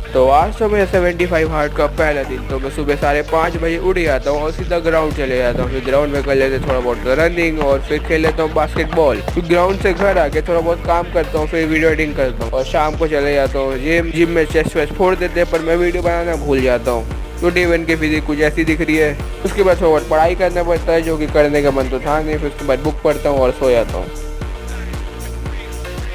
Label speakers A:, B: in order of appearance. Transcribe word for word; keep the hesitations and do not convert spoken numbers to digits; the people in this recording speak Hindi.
A: तो आज तो मेरा सेवेंटी फाइव हार्ट का पहला दिन। तो मैं सुबह साढ़े पाँच बजे उठ जाता हूँ और सीधा ग्राउंड चले जाता हूँ। फिर ग्राउंड में कर लेते थोड़ा बहुत रनिंग और फिर खेल लेता हूँ बास्केटबॉल। फिर ग्राउंड से घर आके थोड़ा बहुत काम करता हूँ, फिर वीडियो एडिटिंग करता हूँ और शाम को चले जाता हूँ जिम। जिम में चेस्ट वेस्ट फोड़ देते हैं पर मैं वीडियो बनाना भूल जाता हूँ। तो डी वन की फिजिक कुछ ऐसी दिख रही है। उसके बाद थोड़ा बहुत पढ़ाई करना पड़ता है जो कि करने का मन तो था नहीं। फिर उसके बाद बुक पढ़ता हूँ और सो जाता हूँ।